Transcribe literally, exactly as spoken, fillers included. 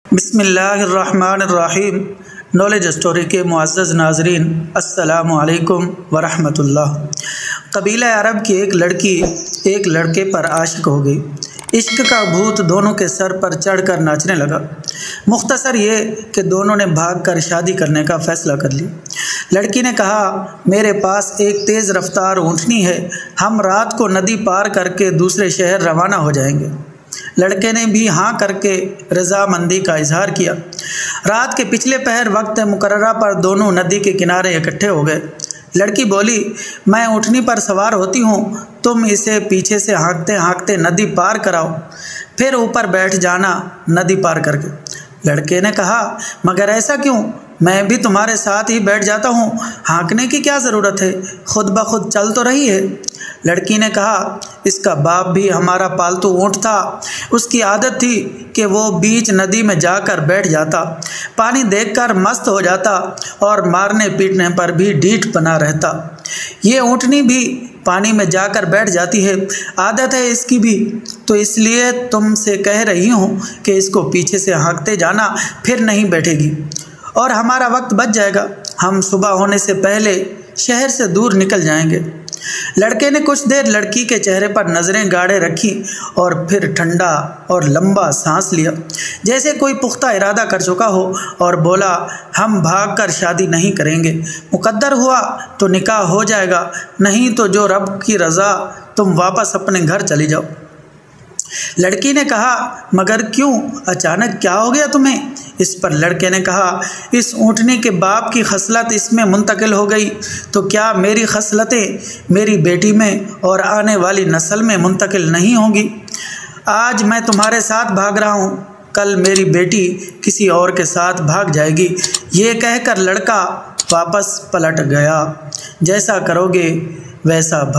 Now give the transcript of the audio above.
बिस्मिल्लाहिर्रहमानिर्रहीम। Knowledge story के मुअज़्ज़ज़ नाज़रीन, अस्सलामु अलैकुम वरहमतुल्लाह। कबीला अरब की एक लड़की एक लड़के पर आशिक हो गई। इश्क का भूत दोनों के सर पर चढ़कर नाचने लगा। मुख्तसर ये कि दोनों ने भागकर शादी करने का फ़ैसला कर लिया। लड़की ने कहा, मेरे पास एक तेज़ रफ्तार ऊँटनी है, हम रात को नदी पार करके दूसरे शहर रवाना हो जाएंगे। लड़के ने भी हाँ करके रज़ामंदी का इजहार किया। रात के पिछले पहर वक्त मुकर्ररा पर दोनों नदी के किनारे इकट्ठे हो गए। लड़की बोली, मैं ऊँटनी पर सवार होती हूँ, तुम इसे पीछे से हाँकते हाँकते नदी पार कराओ, फिर ऊपर बैठ जाना नदी पार करके। लड़के ने कहा, मगर ऐसा क्यों, मैं भी तुम्हारे साथ ही बैठ जाता हूँ, हाँकने की क्या ज़रूरत है, खुद ब खुद चल तो रही है। लड़की ने कहा, इसका बाप भी हमारा पालतू ऊँट था, उसकी आदत थी कि वो बीच नदी में जाकर बैठ जाता, पानी देखकर मस्त हो जाता और मारने पीटने पर भी ढीठ बना रहता। ये ऊँटनी भी पानी में जाकर बैठ जाती है, आदत है इसकी भी, तो इसलिए तुमसे कह रही हूँ कि इसको पीछे से हाँकते जाना, फिर नहीं बैठेगी और हमारा वक्त बच जाएगा। हम सुबह होने से पहले शहर से दूर निकल जाएंगे। लड़के ने कुछ देर लड़की के चेहरे पर नज़रें गाड़े रखी और फिर ठंडा और लंबा सांस लिया, जैसे कोई पुख्ता इरादा कर चुका हो, और बोला, हम भागकर शादी नहीं करेंगे। मुकद्दर हुआ तो निकाह हो जाएगा, नहीं तो जो रब की रज़ा, तुम वापस अपने घर चली जाओ। लड़की ने कहा, मगर क्यों, अचानक क्या हो गया तुम्हें? इस पर लड़के ने कहा, इस ऊँटनी के बाप की खसलत इसमें मुंतकिल हो गई, तो क्या मेरी खसलतें मेरी बेटी में और आने वाली नस्ल में मुंतकिल नहीं होंगी? आज मैं तुम्हारे साथ भाग रहा हूँ, कल मेरी बेटी किसी और के साथ भाग जाएगी। ये कहकर लड़का वापस पलट गया। जैसा करोगे वैसा